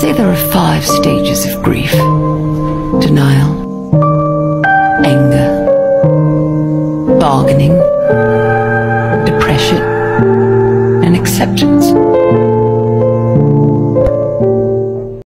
say there are 5 stages of grief: denial, anger, bargaining, depression, and acceptance.